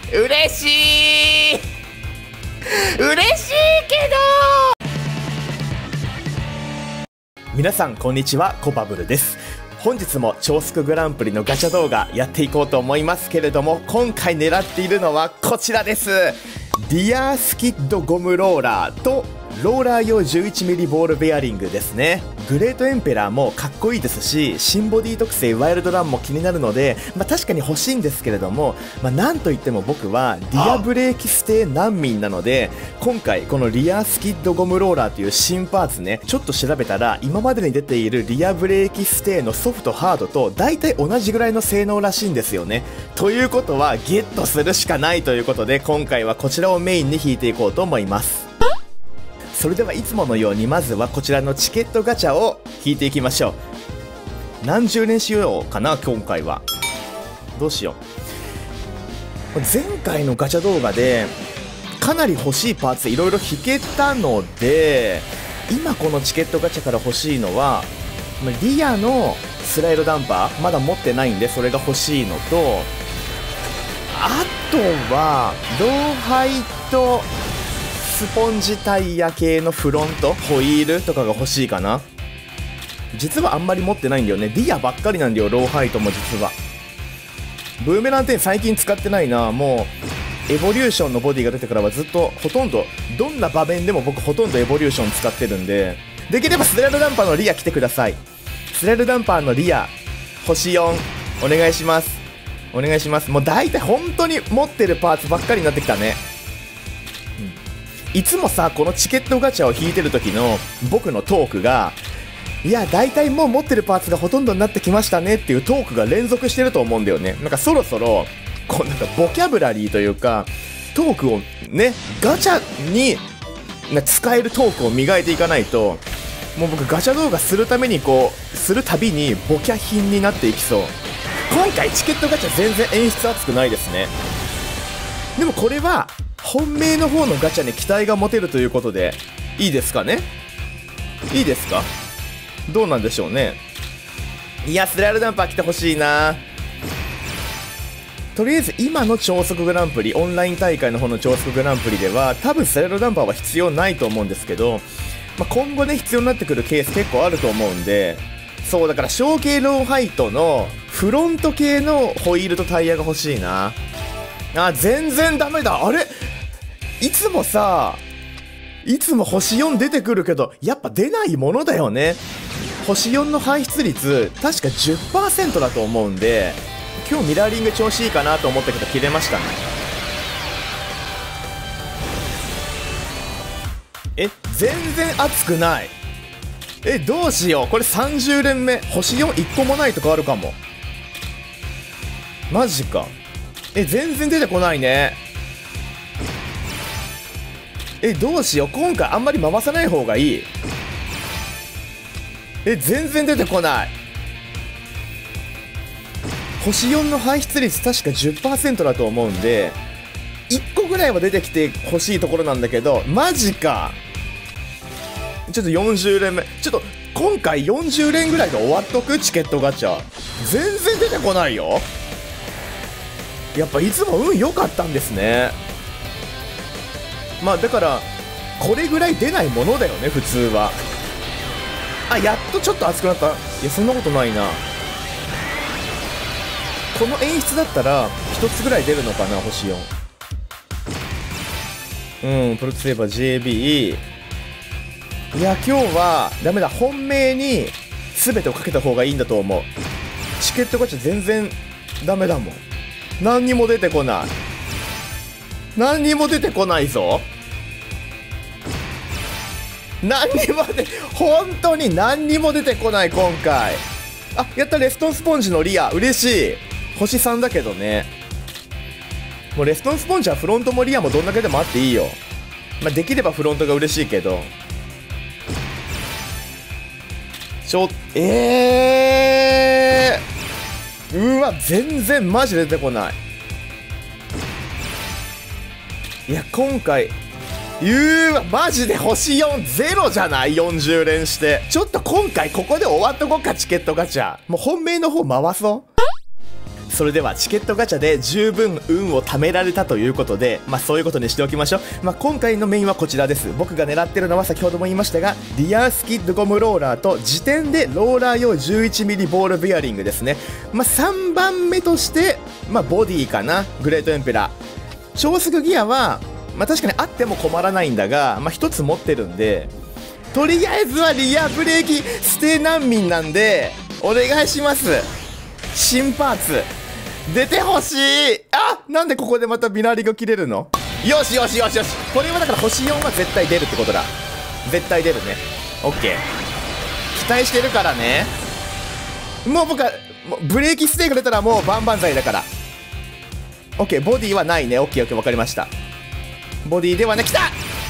嬉しい嬉しいけど。皆さんこんにちは、コバブルです。本日も超スクグランプリのガチャ動画やっていこうと思いますけれども、今回狙っているのはこちらです。リアスキッドゴムローラーとローラー用 11mm ボールベアリングですね。グレートエンペラーもかっこいいですし、新ボディ特性ワイルドランも気になるので、確かに欲しいんですけれども、なんといっても僕はリアブレーキステ難民なので、今回このリアスキッドゴムローラーという新パーツね、ちょっと調べたら今までに出ているリアブレーキステのソフトハードと大体同じぐらいの性能らしいんですよね。ということはゲットするしかないということで、今回はこちらをメインに引いていこうと思います。それではいつものようにまずはこちらのチケットガチャを引いていきましょう。何十連しようかな、今回は。どうしよう。前回のガチャ動画でかなり欲しいパーツいろいろ引けたので、今このチケットガチャから欲しいのはリアのスライドダンパーまだ持ってないんで、それが欲しいのと、あとはローハイとスポンジタイヤ系のフロントホイールとかが欲しいかな。実はあんまり持ってないんだよね。リアばっかりなんだよ、ローハイトも実は。ブーメラン10最近使ってないな。もうエボリューションのボディが出てからはずっとほとんどどんな場面でも僕ほとんどエボリューション使ってるんで、できればスライドダンパーのリア来てください。スライドダンパーのリア星4お願いします。お願いします。もう大体本当に持ってるパーツばっかりになってきたね。いつもさ、このチケットガチャを引いてる時の僕のトークが、いや大体もう持ってるパーツがほとんどになってきましたねっていうトークが連続してると思うんだよね。なんかそろそろこうなんかボキャブラリーというかトークをね、ガチャに使えるトークを磨いていかないと、もう僕ガチャ動画するためにするたびにボキャ品になっていきそう。今回チケットガチャ全然演出熱くないですね。でもこれは本命の方のガチャに期待が持てるということでいいですかね。いいですか、どうなんでしょうね。いやスライドダンパー来てほしいな。とりあえず今の超速グランプリ、オンライン大会の方の超速グランプリでは多分スライドダンパーは必要ないと思うんですけど、今後ね必要になってくるケース結構あると思うんで、そうだから小径ローハイトのフロント系のホイールとタイヤが欲しいな。全然ダメだ。あれ、いつも星4出てくるけどやっぱ出ないものだよね。星4の排出率確か 10% だと思うんで、今日ミラーリング調子いいかなと思ったけど切れましたね。全然熱くない。どうしよう、これ30連目星4 1個もないとかあるかも。マジか。全然出てこないね。どうしよう、今回あんまり回さない方がいい。全然出てこない。星4の排出率確か 10% だと思うんで1個ぐらいは出てきてほしいところなんだけど、マジか。ちょっと40連目、ちょっと今回40連ぐらいで終わっとく。チケットガチャ全然出てこないよ。やっぱいつも運良かったんですね。だからこれぐらい出ないものだよね普通は。やっとちょっと熱くなった。いやそんなことないな。この演出だったら1つぐらい出るのかな、星4。プロトセーバー JB。 いや今日はダメだ、本命に全てをかけた方がいいんだと思う。チケットガチャ全然ダメだもん。何にも出てこない。何にも出てこないぞ。本当に何にも出てこない今回。やった、レストンスポンジのリア嬉しい。星3だけどね。もうレストンスポンジはフロントもリアもどんだけでもあっていいよ。できればフロントが嬉しいけど。うわ全然マジ出てこない。いや今回マジで星4ゼロじゃない。40連して。ちょっと今回ここで終わっとこっか。チケットガチャもう本命の方回そう。 それではチケットガチャで十分運を貯められたということで、そういうことにしておきましょう。今回のメインはこちらです。僕が狙ってるのは先ほども言いましたが、リアースキッドゴムローラーと時点でローラー用 11mm ボールベアリングですね。3番目として、ボディかな、グレートエンペラー。超速ギアは、確かにあっても困らないんだが、一つ持ってるんで、とりあえずはリアブレーキステ難民なんで、お願いします。新パーツ出てほしい。なんでここでまたビナリが切れるの？よしよしよしよし。これはだから星4は絶対出るってことだ。絶対出るね。オッケー。期待してるからね。もう僕はブレーキステーが出たらもう万々歳だから。オッケー。ボディはないね。オッケーオッケー、わかりました。ボディではね、来た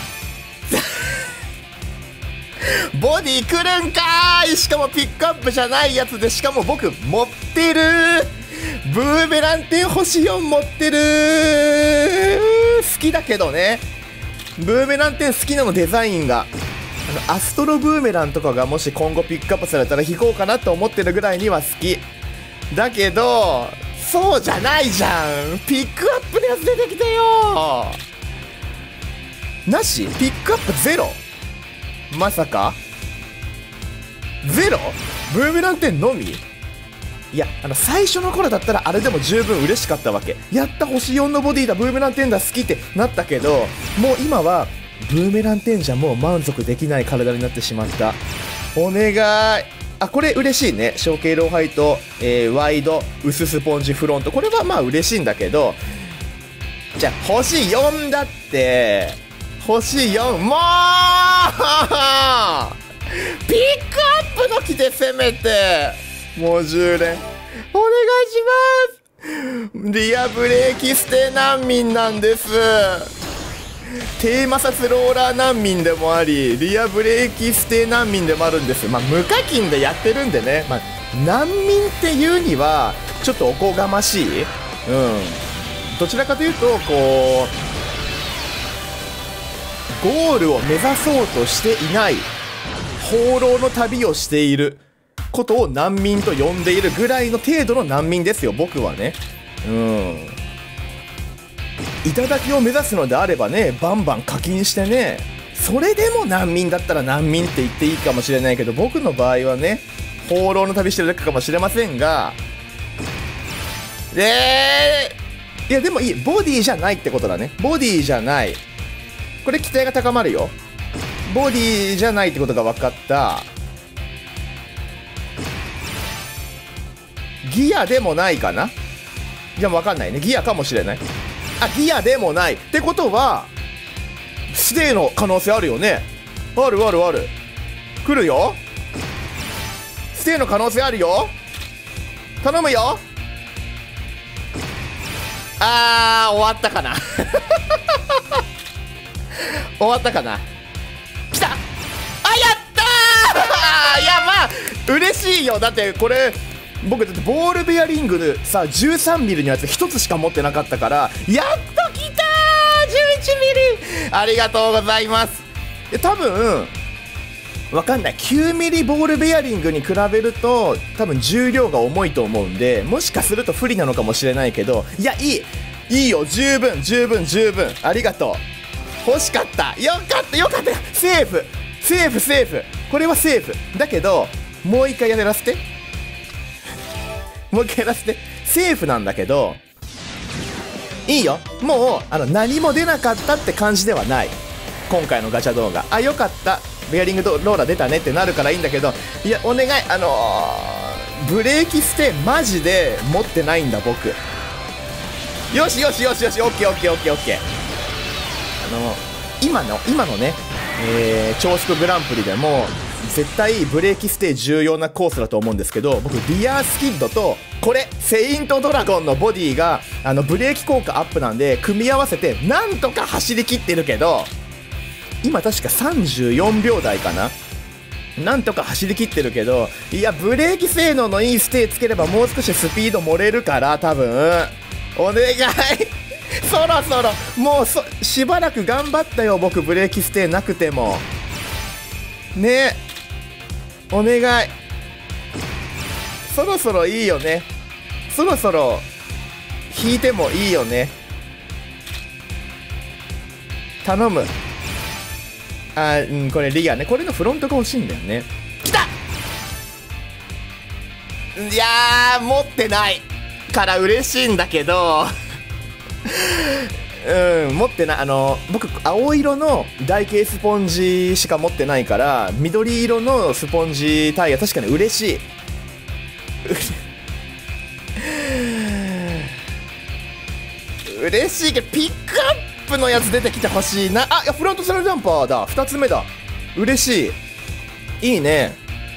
ボディ来るんかーい。しかもピックアップじゃないやつで、しかも僕持ってるブーメラン10星4持ってる。好きだけどね。ブーメラン10好きなの、デザインが。アストロブーメランとかがもし今後ピックアップされたら引こうかなと思ってるぐらいには好きだけど、そうじゃないじゃん。ピックアップのやつ出てきてよ。なし？ピックアップゼロ？まさかゼロ？ブーメラン10のみ？いや、最初の頃だったらあれでも十分嬉しかったわけ。やった、星4のボディだ、ブーメラン10だ、好きってなったけど、もう今はブーメラン10じゃもう満足できない体になってしまった。お願い。これ嬉しいね。小径ローハイト、ワイド薄スポンジフロント、これは嬉しいんだけど、じゃあ星4だって。星4、もうピックアップの木でせめてもう10連お願いします。リアブレーキステ難民なんです。低摩擦ローラー難民でもあり、リアブレーキステ難民でもあるんです。無課金でやってるんでね、難民っていうにはちょっとおこがましい。どちらかというとこうゴールを目指そうとしていない放浪の旅をしていることを難民と呼んでいるぐらいの程度の難民ですよ、僕はね。頂を目指すのであればね、バンバン課金してね、それでも難民だったら難民って言っていいかもしれないけど、僕の場合はね、放浪の旅してるだけかもしれませんが、いやでもいい、ボディじゃないってことだね。ボディじゃない、これ期待が高まるよ。ボディじゃないってことが分かった。ギアでもないかな。いや分かんないね。ギアかもしれない。ギアでもないってことはステイの可能性あるよね。あるあるある。来るよ。ステイの可能性あるよ。頼むよ。終わったかな終わったかな。来た。やったーいや嬉しいよ。だってこれ僕だってボールベアリングでさ 13mm のやつ1つしか持ってなかったから、やっと来たー 11mm。 ありがとうございます。多分わかんない、9mm ボールベアリングに比べると多分重量が重いと思うんで、もしかすると不利なのかもしれないけど、いやいいよ、十分十分十分、ありがとう。欲しかった。よかったよかった。セーフセーフセーフ。これはセーフだけど、もう一回やらせてもう一回やらせて。セーフなんだけどいいよ。もう何も出なかったって感じではない。今回のガチャ動画、よかった、ベアリングローラー出たねってなるからいいんだけど、いやお願い、ブレーキステマジで持ってないんだ僕。よしよしよしよし、オッケーオッケーオッケーオッケー。今のね、超速グランプリでも絶対ブレーキステ重要なコースだと思うんですけど、僕リアースキッドとこれセイントドラゴンのボディがブレーキ効果アップなんで組み合わせてなんとか走り切ってるけど、今確か34秒台かな。なんとか走り切ってるけど、いやブレーキ性能のいいステーつければもう少しスピード盛れるから多分。お願いそろそろもうしばらく頑張ったよ僕、ブレーキステなくてもね。お願い、そろそろいいよね。そろそろ引いてもいいよね。頼む。これリアね。これのフロントが欲しいんだよね。来た。いやー、持ってないから嬉しいんだけど持ってない。僕青色の台形スポンジしか持ってないから、緑色のスポンジタイヤ確かに嬉しい嬉しいけど、ピックアップのやつ出てきてほしいな。あ、いや、フロントセルジャンパーだ。2つ目だ。嬉しい。いいね。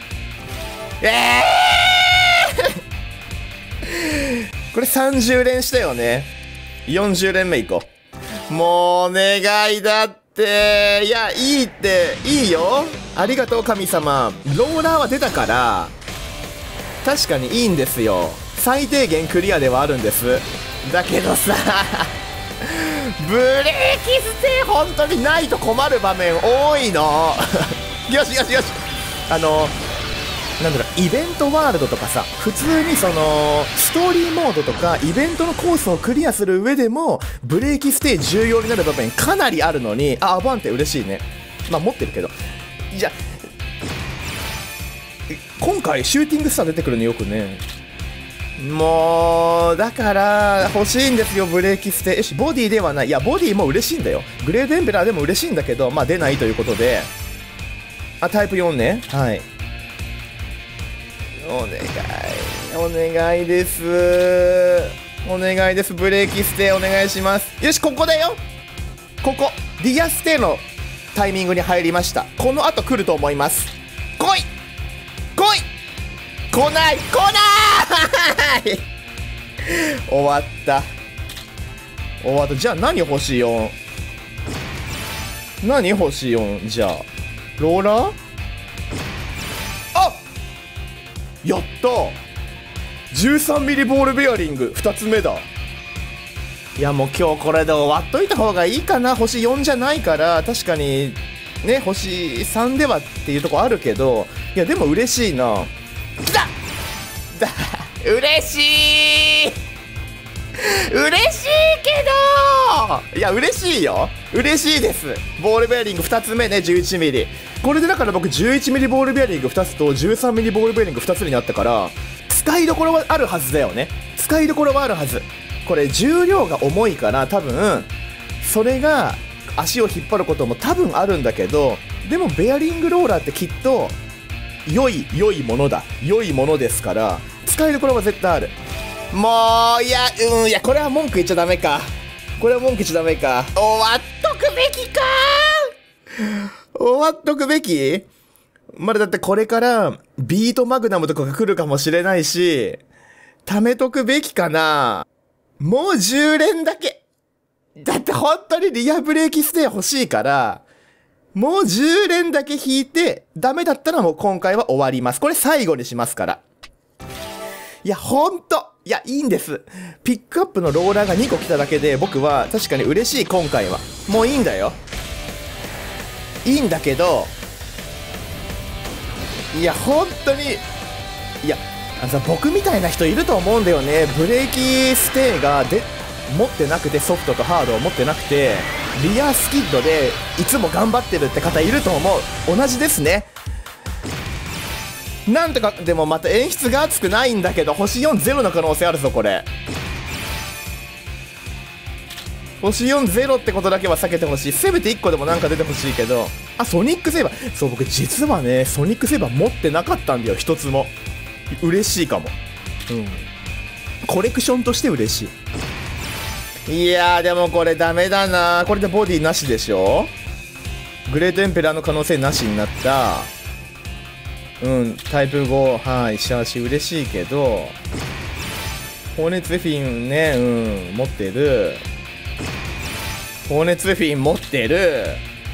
これ30連したよね。40連目いこう。もうお願いだって。いや、いいって、いいよ。ありがとう神様。ローラーは出たから、確かにいいんですよ。最低限クリアではあるんです。だけどさブレーキステ本当にないと困る場面多いのよしよしよし。なんだろう、イベントワールドとかさ、普通にそのストーリーモードとかイベントのコースをクリアする上でもブレーキステ重要になる場面かなりあるのに、アバンテ嬉しいね。まあ持ってるけど。じゃあ今回シューティングスター出てくるのよくね。もうだから欲しいんですよ、ブレーキステ。よし、ボディではない。いや、ボディも嬉しいんだよ。グレードエンペラーでも嬉しいんだけど、まあ出ないということで、タイプ4ね。はい、お願いです、お願いです。ブレーキステお願いします。よし、ここだよ。ここディアステのタイミングに入りました。この後来ると思います。来い来い。来ない終わった。じゃあ何欲しいよ。じゃあローラー。あ、やった。13ミリボールベアリング2つ目だ。いや、もう今日これで終わっといた方がいいかな。星4じゃないから、確かにね、星3ではっていうとこあるけど、いやでも嬉しいな。来た嬉しいけど、いや嬉しいよ。嬉しいです。ボールベアリング2つ目ね。11ミリ。これでだから僕11ミリボールベアリング2つと13ミリボールベアリング2つになったから、使いどころはあるはずだよね。使いどころはあるはず。これ重量が重いから多分それが足を引っ張ることも多分あるんだけど、でもベアリングローラーってきっと良いものだ。良いものですから使いどころは絶対ある。もういやこれは文句言っちゃダメか。終わっとくべきまだだってこれからビートマグナムとかが来るかもしれないし、貯めとくべきかな。もう10連だけ。だって本当にリアブレーキステ欲しいから、もう10連だけ引いて、ダメだったらもう今回は終わります。これ最後にしますから。いや、いいんです。ピックアップのローラーが2個来ただけで、僕は確かに嬉しい、今回は。もういいんだよ。いいんだけど、いや、本当に、僕みたいな人いると思うんだよね。ブレーキステが持ってなくて、ソフトとハードを持ってなくて、リアスキッドでいつも頑張ってるって方いると思う。同じですね。なんとか、でもまた演出が熱くないんだけど、星4ゼロの可能性あるぞ、これ。星4ゼロってことだけは避けてほしい。せめて1個でもなんか出てほしいけど。ソニックセーバー。そう、僕実はね、ソニックセーバー持ってなかったんだよ、一つも。嬉しいかも。コレクションとして嬉しい。いやー、でもこれダメだな。これでボディなしでしょ。グレートエンペラーの可能性なしになった。タイプ5、はい、シャーシ嬉しいけど、放熱フィンね、持ってる。放熱フィン持ってる。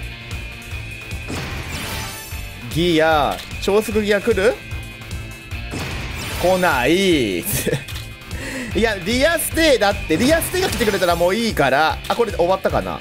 ギア、超速ギア来る？来ないいや、リアステだって、リアステが来てくれたらもういいから。これで終わったかな。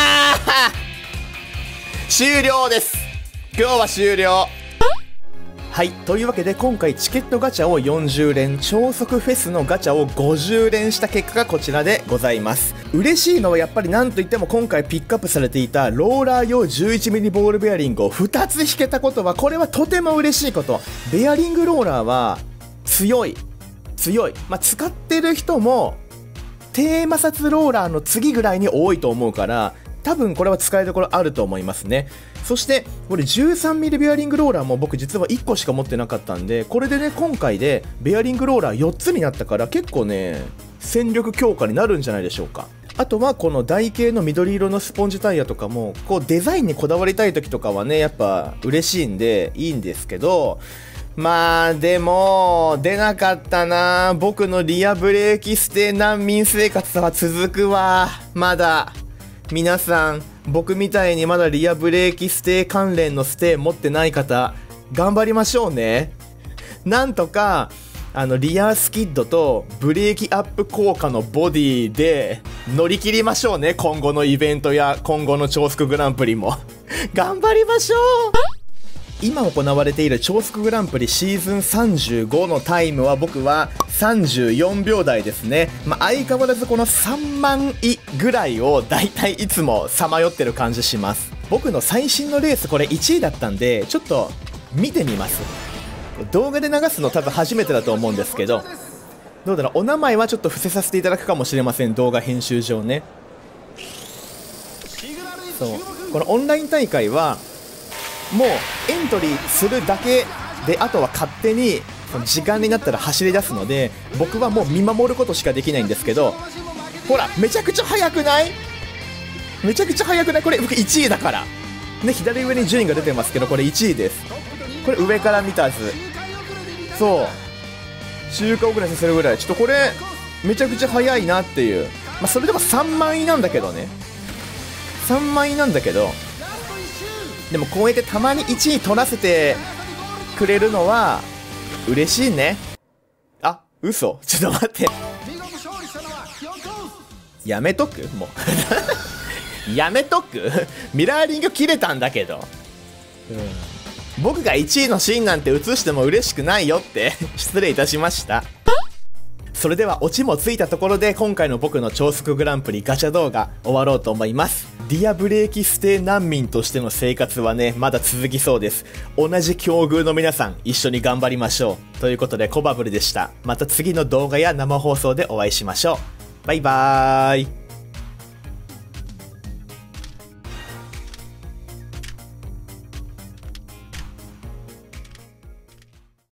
終了です。今日は終了。 はい。というわけで今回チケットガチャを40連、超速フェスのガチャを50連した結果がこちらでございます。嬉しいのはやっぱりなんといっても今回ピックアップされていたローラー用 11mm ボールベアリングを2つ引けたことは、これはとても嬉しいこと。ベアリングローラーは強い。まあ、使ってる人も低摩擦ローラーの次ぐらいに多いと思うから、多分これは使いどころあると思いますね。そしてこれ 13mm ベアリングローラーも僕実は1個しか持ってなかったんで、これでね今回でベアリングローラー4つになったから結構ね戦力強化になるんじゃないでしょうか。あとはこの台形の緑色のスポンジタイヤとかもこうデザインにこだわりたい時とかはねやっぱ嬉しいんでいいんですけど、まあでも出なかったな。僕のリアブレーキステ難民生活は続くわ。まだ皆さん僕みたいにまだリアブレーキステ関連のステ持ってない方頑張りましょうね。なんとかリアスキッドとブレーキアップ効果のボディで乗り切りましょうね。今後のイベントや今後の超速グランプリも頑張りましょう。今行われている超速グランプリシーズン35のタイムは僕は34秒台ですね。まあ、相変わらずこの3万位ぐらいをだいたいいつもさまよってる感じします。僕の最新のレースこれ1位だったんでちょっと見てみます。動画で流すの多分初めてだと思うんですけど、どうだろう、お名前はちょっと伏せさせていただくかもしれません。動画編集上ね。そうこのオンライン大会はもうエントリーするだけで、あとは勝手に時間になったら走り出すので、僕はもう見守ることしかできないんですけど、ほらめちゃくちゃ速くない？めちゃくちゃ速くない？これ僕1位だからね。左上に順位が出てますけどこれ1位です。これ上から見た図、そう中華遅れさせるぐらい、ちょっとこれめちゃくちゃ速いなっていう。まあそれでも3万位なんだけどね、3万位なんだけど、でもこうやってたまに1位取らせてくれるのは嬉しいね。あ、嘘、ちょっと待って、やめとくもうやめとくミラーリング切れたんだけど、僕が1位のシーンなんて映しても嬉しくないよって失礼いたしました。それではオチもついたところで今回の僕の超速グランプリガチャ動画終わろうと思います。リアブレーキステ難民としての生活はねまだ続きそうです。同じ境遇の皆さん一緒に頑張りましょう。ということでコバブルでした。また次の動画や生放送でお会いしましょう。バイバーイ。